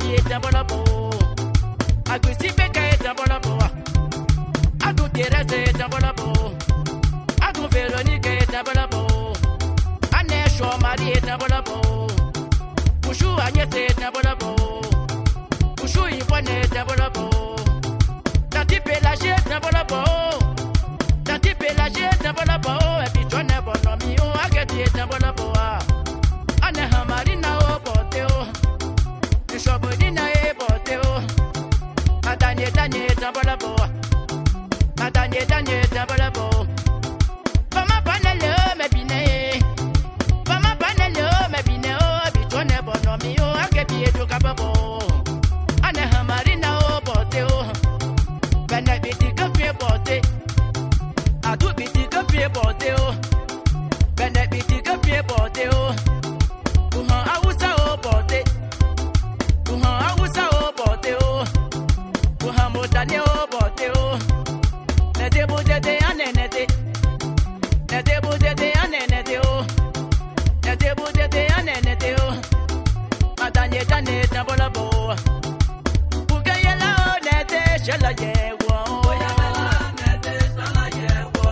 Jean-Marie Tabolabo. Agusipe Kay Tabolabo. Agu Thérèse Tabolabo. Agu Véronique Tabolabo. Anne Jean-Marie Tabolabo. Bouchou Agnès Tabolabo. Bouchou Yvonne Tabolabo. Tati Pélagé Tabolabo. Tati Pélagé Tabolabo. Et puis John Bonomi o Agati Tabolabo. Anne Hamarina o Boteo. Shobodina e Boteo. Madanye Danye Tabolabo. Madanye Danye Tabolabo. Fama Panele me bine. Fama Panele me bine o. Puis John Bonomi o Agati Edukababo. Anne Hamarina o Boteo. Bene biti que fie Bote. Adu biti que fie Boteo. Bene biti que fie Boteo. Kuma awusa o Bote. Kuma awusa o Boteo. Kuma motane o Boteo. Nete budete anenete. Nete budete anenete o. Nete budete anenete o. Madanye dane tabolabo. Bugayela o nete shela yewo. Bugayela nete shela yewo.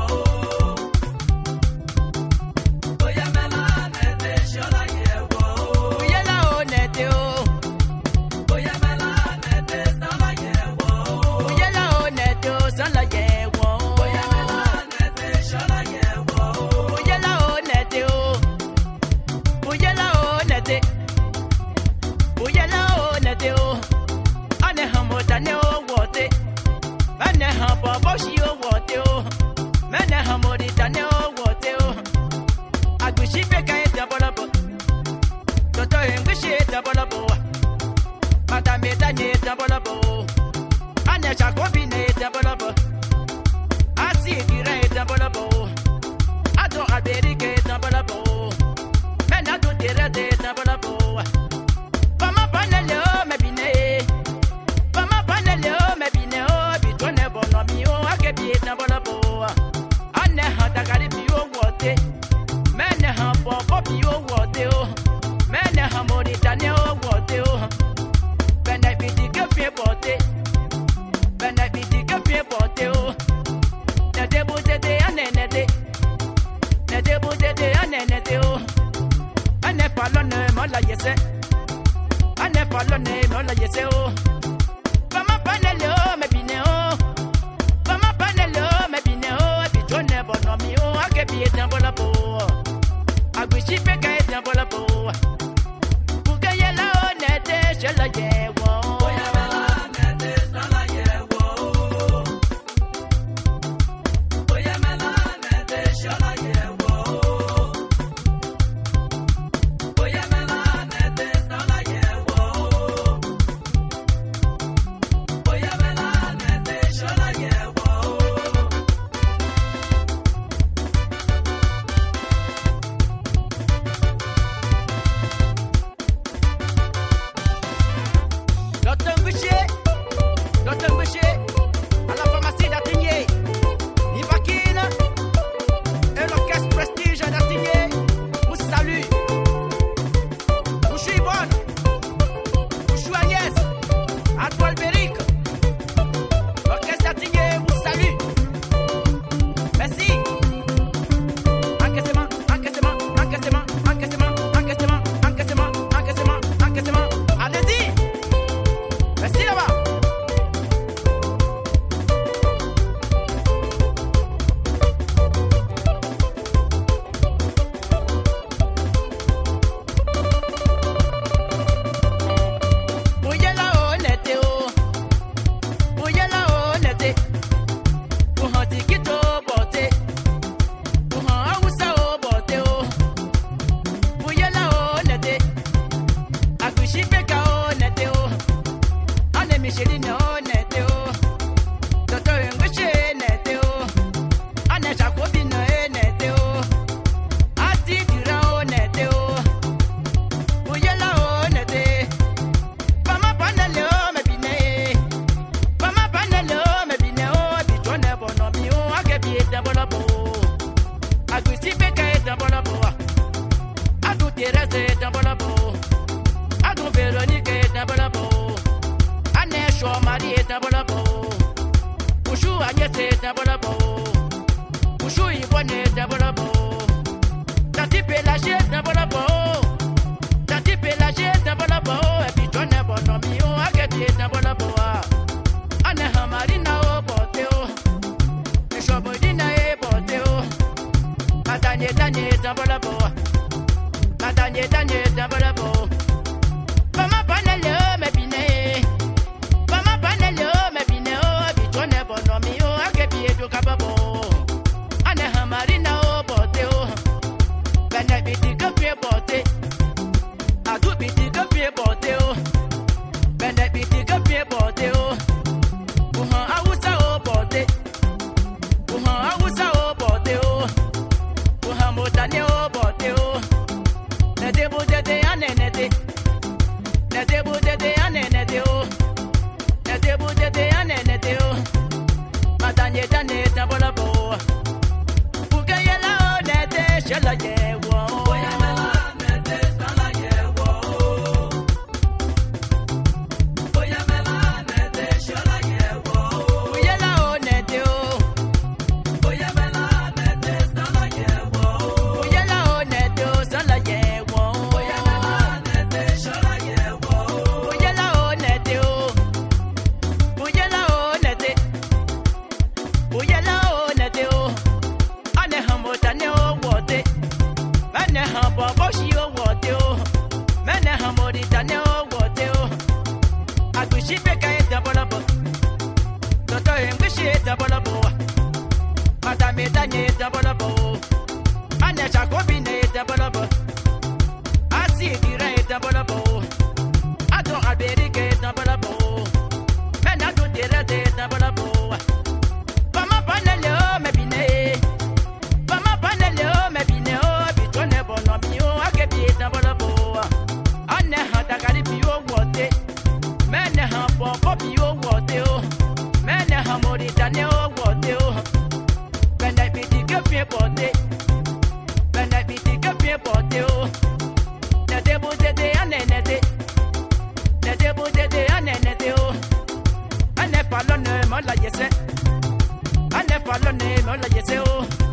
Bugayela nete shela yewo. Bugayela o nete o. Bugayela nete shela yewo. Bugayela o nete o shela yewo. Bugayela nete shela yewo. Bugayela o nete o. Bugayela o nete. Bugayela o nete o. Ane hamotane o wote. Mene haboboshi o wote o. Mene hamoritane o wote o. Agushipe Kay Tabolabo. Toto English Tabolabo. Madame Danye Tabolabo. Ane Jacobine Tabolabo. Asi Dire Tabolabo. Ado Aberike Tabolabo. Mena do Thérèse Tabolabo. Fama Panele o me bine. Fama Panele o me bine o. Bitone Bonomi o Akebi Tabolabo. Ane Hatagari bi o wote. Mene Hambo bi o wote o. Mene Hamoritane o wote o. Bene biti que fie Bote. Bene biti que fie Bote o. Nete budete anenete. Nete budete anenete o. Ane palone mola yese. Ane palone mola yese o. Fama Panele o me bine o. Fama Panele o me bine o. Bitone Bonomi o Akebi Tabolabo. Agushipe Kay Tabolabo. Bugayela o nete shela yewo. Bugayela nete shela yewo. Bugayela nete shela yewo. Bugayela nete shela yewo. Bugayela nete shela yewo. Docteur Boucher, à la pharmacie d'Attigné, Nivakine, et l'orchestre Prestige d'Attigné, vous salue. Bouchou Yvonne, Bouchou Agnès, Antoine Béric, l'orchestre d'Attigné vous salue. Merci. Encaissement, encaissement, encaissement, encaissement, encaissement, encaissement, encaissement, encaissement. Allez-y. Merci là-bas. Bugayela o nete o. Bugayela o nete. Buhan tikito Bote. Buhan awusa o Bote o. Bugayela o nete. Agushipe Kay o nete o. Ane Micheline o nete o. Toto English nete o. Ane Jacobine nete o. Ati Dire o nete o. Bugayela o nete. Fama Panele o me bine. Fama Panele o me bine o. Bitone Bonomi o Akebi Tabolabo. Agushipe Kay Tabolabo. Adu Thérèse Tabolabo. Adu Véronique Tabolabo. Panye se tabala bo. Ushui bwane tabala bo. Tati pe la je tabala bo. Tati pe la je tabala bo. E pi tone bono mi o aketi tabala bo. Ane hamarina o bote o. E shobodina e bote o. Matanye tanye tabala bo. Matanye tanye tabala bo. Mama panele o me bine. Mama panele o me bine o. Bi tone bono mi o akebi edo kababo. Ane hamarina o bote o. Bene biti kafie bote. Adu biti kafie bote o. Bene biti kafie bote o. Uhan awusa o bote. Uhan awusa o bote o. Uhan motane o bote o. Nede budede ane nede. Nede budede ane nede o. Nede budede ane nede o. Matanye tane tabola bo. Bugayela o nede shala ye wo. Oyamela nede shala ye wo. Oyamela nede shala ye wo. Bugayela o nede o. Oyamela nede shala ye wo. Bugayela o nede o shala ye wo. Oyamela nede shala ye wo. Bugayela o nede o. Bugayela o nede. Bugayela o nede o. Ane hamotane o wote. Mene hambo shi o wote o. Mene hamoritane o wote o. Agushi peka e tabola bo. Toto emgushi e tabola bo. Matame tanye e tabola bo. Ane chakobi ne e tabola bo. Asi dira e tabola bo. Ato aberike e tabola bo. Mena tu dire e tabola bo. Mama panele o me bine. Mama panele o me bine o. Bitone bono mi o akebi e tabola bo. Ane hata karibi o wote. Mene hambo kobi o wote o. Mene hamoritane o wote o. Bene biti kefie bote. Bene biti kefie bote o. Nede budede ane nede. Nede budede ane nede o. Ane falone mo la yese. Ane falone mo la yese o.